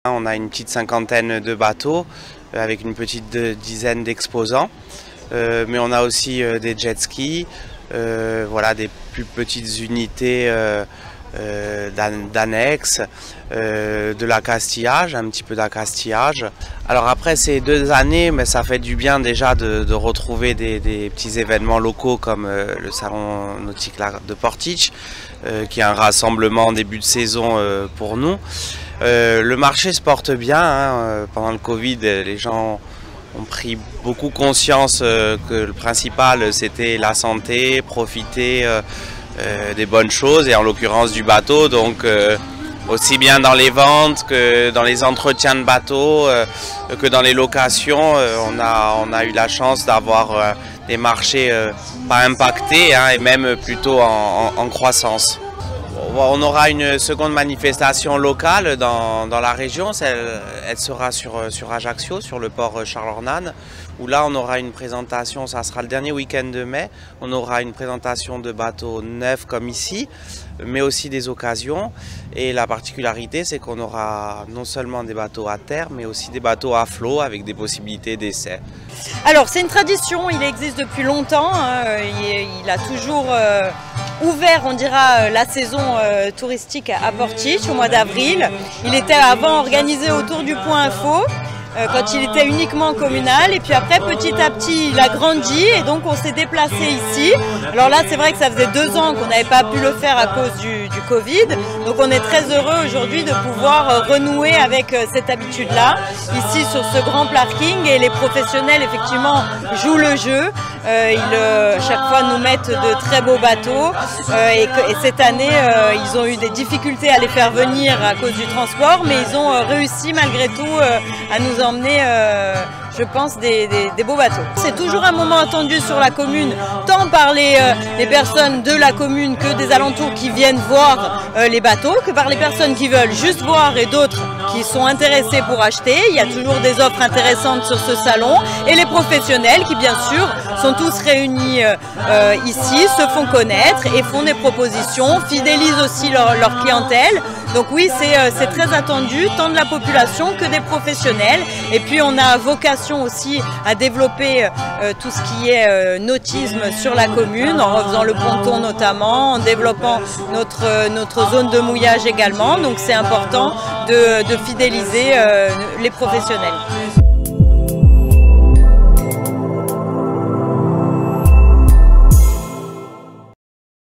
On a une petite cinquantaine de bateaux avec une petite dizaine d'exposants, mais on a aussi des jet skis, voilà, des plus petites unités d'annexe, de l'accastillage, un petit peu d'accastillage. Alors après ces 2 années, mais ça fait du bien déjà de retrouver des petits événements locaux comme le salon nautique de Portich, qui est un rassemblement en début de saison pour nous. Le marché se porte bien, hein. Pendant le Covid, les gens ont pris beaucoup conscience que le principal c'était la santé, profiter des bonnes choses et en l'occurrence du bateau, donc aussi bien dans les ventes que dans les entretiens de bateaux, que dans les locations, on a eu la chance d'avoir des marchés pas impactés, hein, et même plutôt en croissance. On aura une seconde manifestation locale dans la région, elle sera sur Ajaccio, sur le port Charles-Ornane, où là on aura une présentation, ça sera le dernier week-end de mai, on aura une présentation de bateaux neufs comme ici, mais aussi des occasions. Et la particularité, c'est qu'on aura non seulement des bateaux à terre, mais aussi des bateaux à flot avec des possibilités d'essai. Alors c'est une tradition, il existe depuis longtemps, hein, il a toujours ouvert, on dira, la saison touristique à Portich au mois d'avril. Il était avant organisé autour du Point Info, quand il était uniquement communal, et puis après petit à petit il a grandi et donc on s'est déplacé ici. Alors là c'est vrai que ça faisait 2 ans qu'on n'avait pas pu le faire à cause du Covid, donc on est très heureux aujourd'hui de pouvoir renouer avec cette habitude là ici sur ce grand parking, et les professionnels effectivement jouent le jeu. Chaque fois nous mettent de très beaux bateaux, et cette année ils ont eu des difficultés à les faire venir à cause du transport, mais ils ont réussi malgré tout à nous emmener, je pense, des beaux bateaux. C'est toujours un moment attendu sur la commune, tant par les personnes de la commune que des alentours qui viennent voir les bateaux, que par les personnes qui veulent juste voir et d'autres qui sont intéressés pour acheter. Il y a toujours des offres intéressantes sur ce salon, et les professionnels qui bien sûr sont tous réunis ici, se font connaître et font des propositions, fidélisent aussi leur clientèle. Donc oui, c'est très attendu, tant de la population que des professionnels. Et puis on a vocation aussi à développer tout ce qui est nautisme sur la commune, en refaisant le ponton notamment, en développant notre zone de mouillage également. Donc c'est important de fidéliser les professionnels.